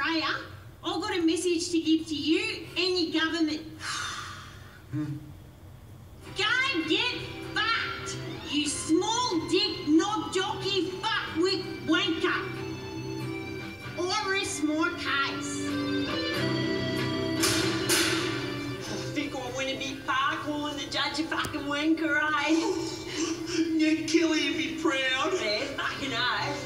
Australia, I've got a message to give to you and your government. Go get fucked, you small dick knob jockey fuckwit wanker. I rest my case. I think I went a bit far calling the judge a fucking wanker, eh? Yeah, Kelly would be proud. Yeah, fucking oath.